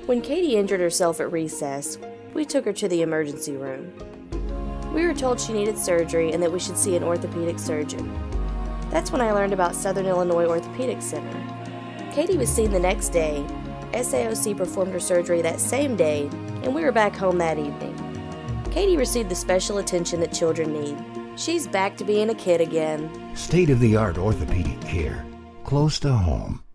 When Katie injured herself at recess, we took her to the emergency room. We were told she needed surgery and that we should see an orthopedic surgeon. That's when I learned about Southern Illinois Orthopedic Center. Katie was seen the next day, SIOC performed her surgery that same day, and we were back home that evening. Katie received the special attention that children need. She's back to being a kid again. State-of-the-art orthopedic care, close to home.